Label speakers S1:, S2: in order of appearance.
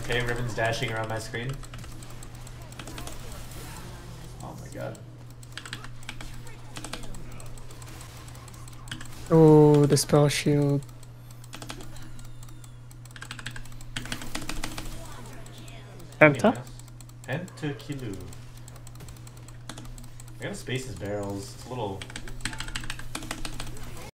S1: Okay, Ribbon's dashing around my screen. Oh my god.
S2: Oh, the spell shield. Penta?
S1: Penta Kilu. I gotta space his barrels. It's a little